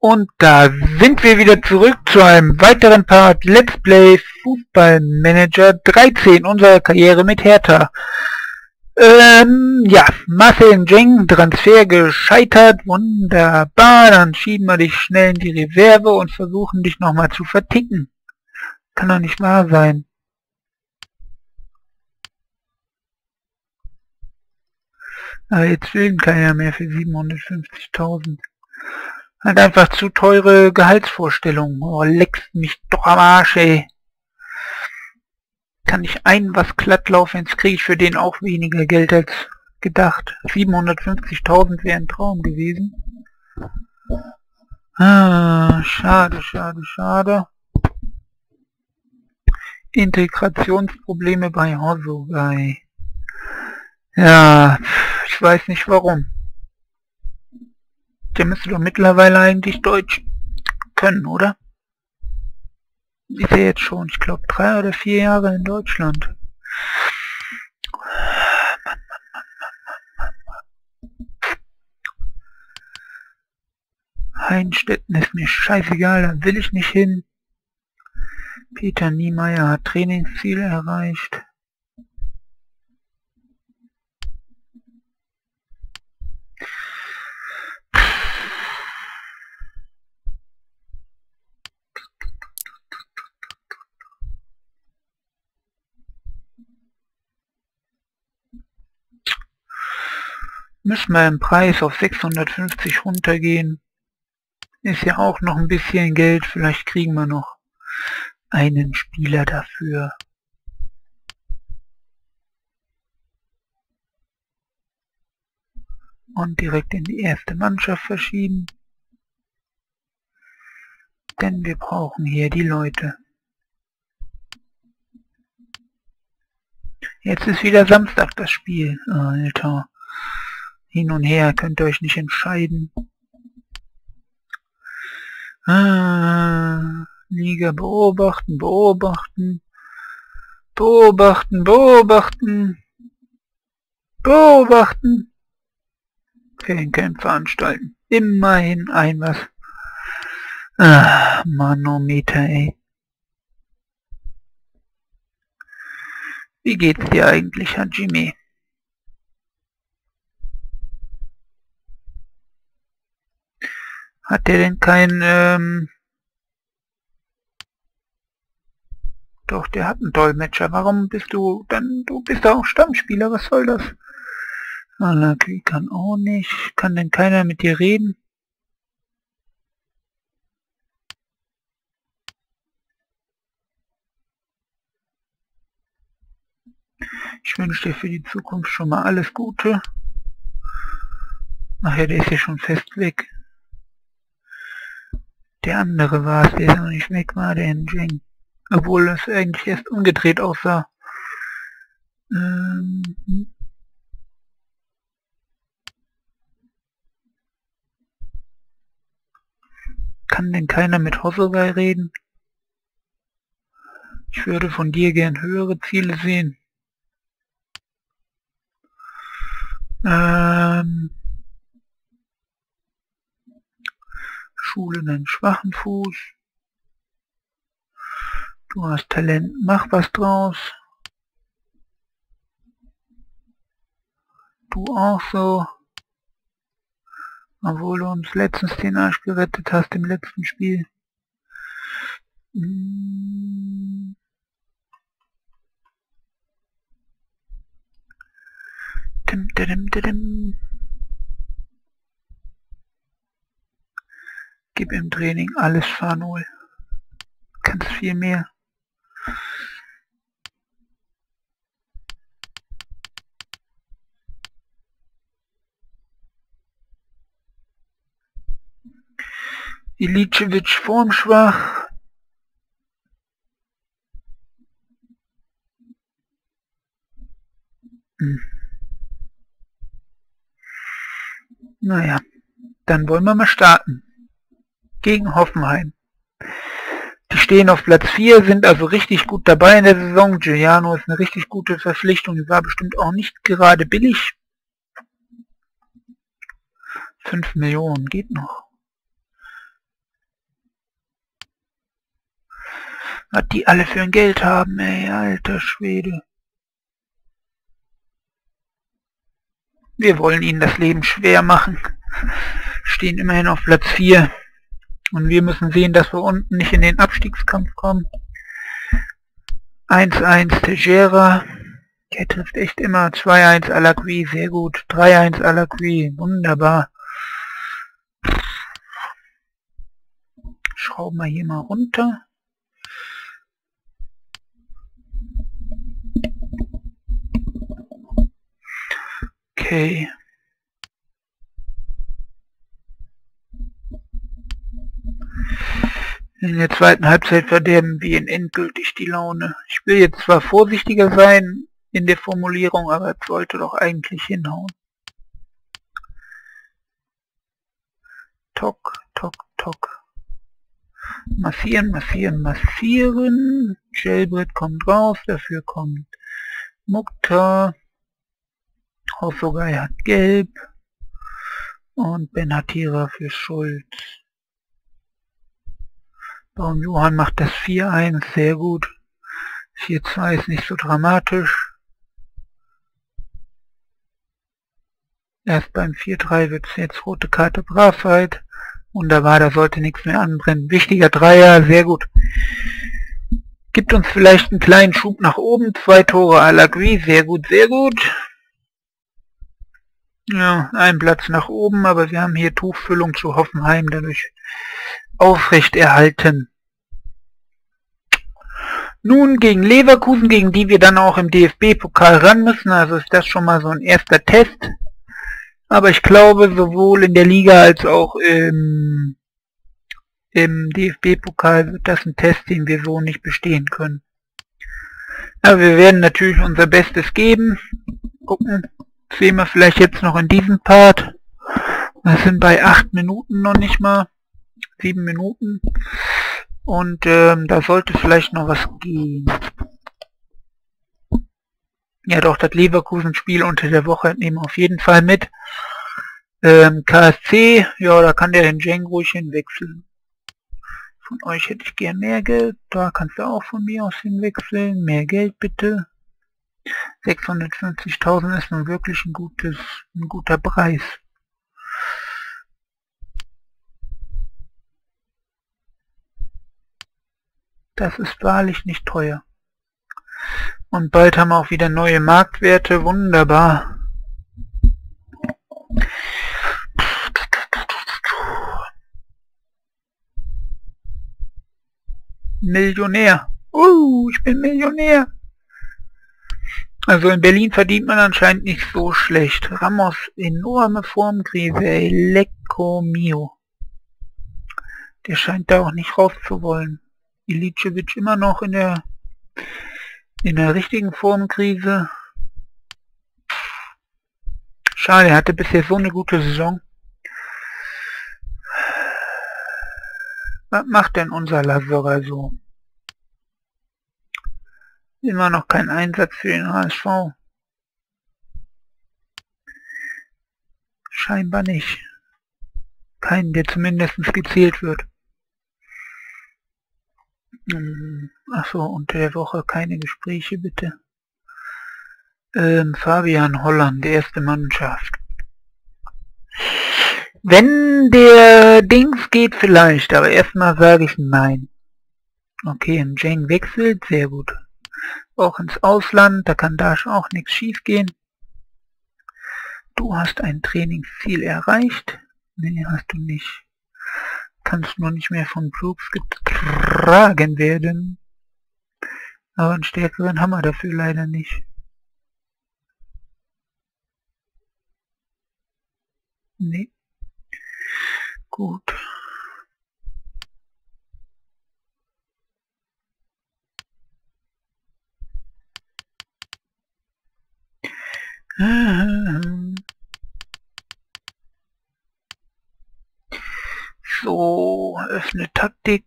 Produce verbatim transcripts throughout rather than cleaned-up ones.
Und da sind wir wieder zurück zu einem weiteren Part Let's Play Fußballmanager dreizehn unserer Karriere mit Hertha. Ähm, ja, Marcel Njeng, Transfer gescheitert, wunderbar, dann schieben wir dich schnell in die Reserve und versuchen dich nochmal zu verticken. Kann doch nicht wahr sein. Aber jetzt will keiner mehr für siebenhundertfünfzigtausend. Halt einfach zu teure Gehaltsvorstellungen. Oh, leckst mich doch am Arsch, ey. Kann ich ein was glatt laufen, jetzt kriege ich für den auch weniger Geld als gedacht. siebenhundertfünfzigtausend wäre ein Traum gewesen. Ah, schade, schade, schade. Integrationsprobleme bei Hosogai. Ja, ich weiß nicht warum. Der müsste doch mittlerweile eigentlich Deutsch können, oder? Ist er jetzt schon, ich glaube, drei oder vier Jahre in Deutschland. Mann, Mann, Mann, Mann, Mann, Mann. Heinstetten ist mir scheißegal, da will ich nicht hin. Peter Niemeyer hat Trainingsziele erreicht. Müssen wir im Preis auf sechshundertfünfzig runtergehen. Ist ja auch noch ein bisschen Geld. Vielleicht kriegen wir noch einen Spieler dafür. Und direkt in die erste Mannschaft verschieben. Denn wir brauchen hier die Leute. Jetzt ist wieder Samstag das Spiel. Alter. Hin und her, könnt ihr euch nicht entscheiden. Ah, Liga beobachten, beobachten, beobachten, beobachten, beobachten. Feriencamp veranstalten. Immerhin ein was. Ah, Manometer, ey. Wie geht's dir eigentlich, Hajime? Hat der denn kein, ähm... Doch, der hat einen Dolmetscher. Warum bist du dann... Du bist auch Stammspieler, was soll das? Alaki kann auch nicht. Kann denn keiner mit dir reden? Ich wünsche dir für die Zukunft schon mal alles Gute. Ach ja, der ist ja schon fest weg. Der andere war es, der noch nicht weg war, der Njeng. Obwohl es eigentlich erst umgedreht aussah. Ähm Kann denn keiner mit Hosogai reden? Ich würde von dir gern höhere Ziele sehen. Ähm Schule einen schwachen Fuß. Du hast Talent, mach was draus. Du auch so. Obwohl du uns letztens den Arsch gerettet hast im letzten Spiel. Hm. Dim, dim, dim, dim. Gib im Training alles Fahr null. Kannst viel mehr. Ilicevic formschwach. Hm. Naja, dann wollen wir mal starten. Gegen Hoffenheim. Die stehen auf Platz vier, sind also richtig gut dabei in der Saison. Giuliano ist eine richtig gute Verpflichtung, die war bestimmt auch nicht gerade billig. fünf Millionen geht noch. Was die alle für ein Geld haben, ey, alter Schwede. Wir wollen ihnen das Leben schwer machen. Stehen immerhin auf Platz vier. Und wir müssen sehen, dass wir unten nicht in den Abstiegskampf kommen. eins eins Tejera. Der trifft echt immer. zwei eins Alakui, sehr gut. drei eins Alakui, wunderbar. Schrauben wir hier mal runter. Okay. In der zweiten Halbzeit verderben wir ihn endgültig die Laune. Ich will jetzt zwar vorsichtiger sein in der Formulierung, aber es sollte doch eigentlich hinhauen. Tok, tok, tok. Massieren, massieren, massieren. Jailbread kommt raus, dafür kommt Mukhtar. Hosogai hat gelb. Und Benhatira für Schulz. Baum Johann macht das vier eins, sehr gut. vier zwei ist nicht so dramatisch. Erst beim vier drei wird es jetzt rote Karte Bravheit. Wunderbar, da sollte nichts mehr anbrennen. Wichtiger Dreier, sehr gut. Gibt uns vielleicht einen kleinen Schub nach oben. Zwei Tore Alakui, sehr gut, sehr gut. Ja, ein Platz nach oben, aber wir haben hier Tuchfüllung zu Hoffenheim dadurch aufrecht erhalten. Nun gegen Leverkusen, gegen die wir dann auch im D F B-Pokal ran müssen, also ist das schon mal so ein erster Test. Aber ich glaube, sowohl in der Liga als auch im, im D F B-Pokal wird das ein Test, den wir so nicht bestehen können. Aber wir werden natürlich unser Bestes geben. Gucken, sehen wir vielleicht jetzt noch in diesem Part. Wir sind bei acht Minuten noch nicht mal. sieben Minuten. Und ähm, da sollte vielleicht noch was gehen. Ja doch, das Leverkusen-Spiel unter der Woche nehmen wir auf jeden Fall mit. Ähm, K S C, ja, da kann der den Jeng ruhig hinwechseln. Von euch hätte ich gern mehr Geld. Da kannst du auch von mir aus hinwechseln. Mehr Geld bitte. sechshundertfünfzigtausend ist nun wirklich ein gutes, ein guter Preis. Das ist wahrlich nicht teuer. Und bald haben wir auch wieder neue Marktwerte. Wunderbar. Millionär. Uh, ich bin Millionär. Also in Berlin verdient man anscheinend nicht so schlecht. Ramos, enorme Formkrise. Lecco mio. Der scheint da auch nicht raus zu wollen. Ilicevic immer noch in der in der richtigen Formkrise. Schade, er hatte bisher so eine gute Saison. Was macht denn unser Lasogga so? Immer noch kein Einsatz für den H S V. Scheinbar nicht. Keinen, der zumindest gezählt wird. Achso, unter der Woche keine Gespräche bitte. Ähm, Fabian Holland, die erste Mannschaft. Wenn der Dings geht vielleicht, aber erstmal sage ich nein. Okay, ein Jeng wechselt, sehr gut. Auch ins Ausland, da kann da auch nichts schief gehen. Du hast ein Trainingsziel erreicht. Nee, hast du nicht. Kannst nur nicht mehr von Brooks getragen werden. Aber einen stärkeren haben wir dafür leider nicht. Nee. Gut. So, öffne Taktik.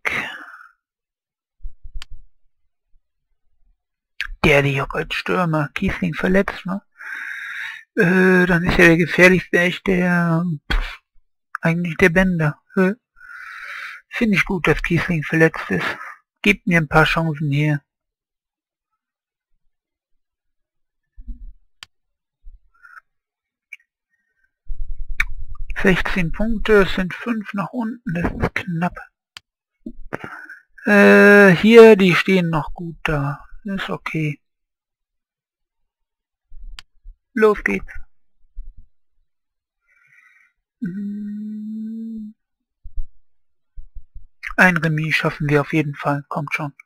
Der die auch als Stürmer. Kiesling verletzt, ne? Äh, dann ist ja der gefährlichste echt der, pff, eigentlich der Bender. Äh, Finde ich gut, dass Kiesling verletzt ist. gebt mir ein paar Chancen hier. sechzehn Punkte, es sind fünf nach unten, das ist knapp. Äh, hier, die stehen noch gut da. Ist okay. Los geht's. Ein Remis schaffen wir auf jeden Fall. Kommt schon.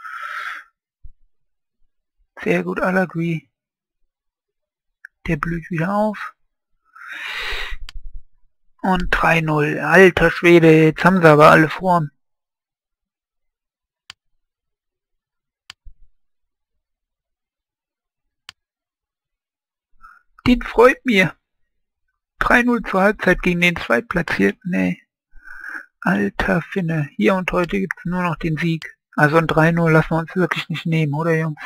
Sehr gut, Allegri. Der blüht wieder auf. Und drei null. Alter Schwede, jetzt haben sie aber alle Form. Das freut mir. drei null zur Halbzeit gegen den Zweitplatzierten, ey. Alter Finne. Hier und heute gibt es nur noch den Sieg. Also ein drei null lassen wir uns wirklich nicht nehmen, oder Jungs?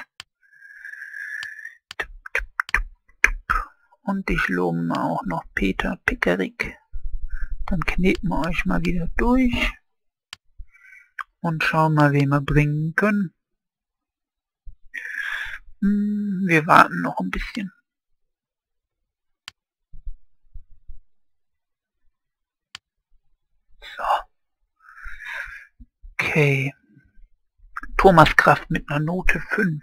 Und ich lobe auch noch Peter Pickerick. Dann kneten wir euch mal wieder durch. Und schauen mal, wen wir bringen können. Hm, wir warten noch ein bisschen. So. Okay. Thomas Kraft mit einer Note fünf.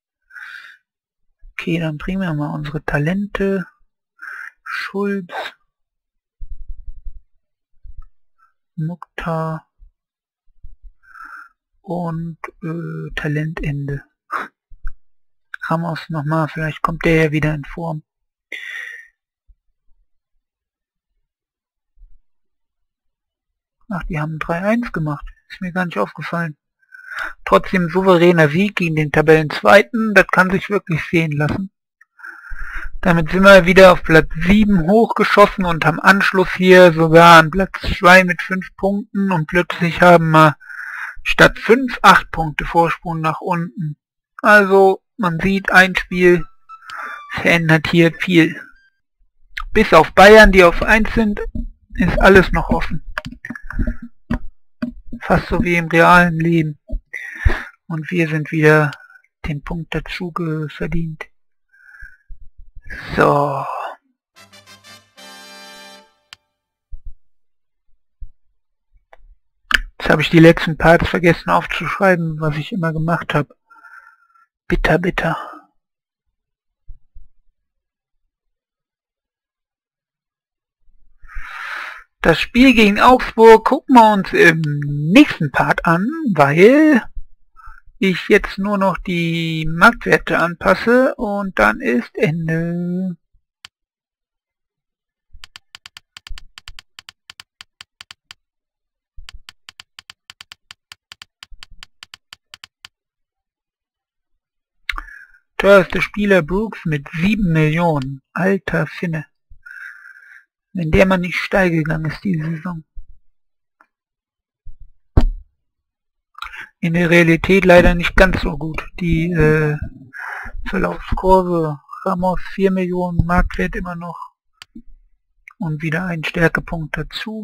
Okay, dann bringen wir mal unsere Talente. Schulz. Mukhtar. Und äh, Talentende. Ramos nochmal, vielleicht kommt der ja wieder in Form. Ach, die haben drei eins gemacht. Ist mir gar nicht aufgefallen. Trotzdem souveräner Sieg gegen den Tabellenzweiten. Das kann sich wirklich sehen lassen. Damit sind wir wieder auf Platz sieben hochgeschossen und am Anschluss hier sogar an Platz zwei mit fünf Punkten. Und plötzlich haben wir statt fünf, acht Punkte Vorsprung nach unten. Also, man sieht, ein Spiel verändert hier viel. Bis auf Bayern, die auf eins sind, ist alles noch offen. Fast so wie im realen Leben. Und wir sind wieder den Punkt dazu verdient. So. Jetzt habe ich die letzten Parts vergessen aufzuschreiben, was ich immer gemacht habe. Bitter, bitter. Das Spiel gegen Augsburg gucken wir uns im nächsten Part an, weil ich jetzt nur noch die Marktwerte anpasse und dann ist Ende. Teuerste Spieler Brooks mit sieben Millionen. Alter Finne. Wenn der mal nicht steil gegangen ist diese Saison. In der Realität leider nicht ganz so gut. Die äh, Verlaufskurve. Ramos vier Millionen, Marktwert immer noch. Und wieder ein Stärkepunkt dazu.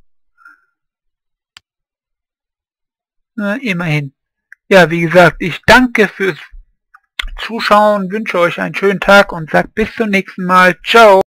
Na, immerhin. Ja, wie gesagt, ich danke fürs Zuschauen, wünsche euch einen schönen Tag und sage bis zum nächsten Mal. Ciao!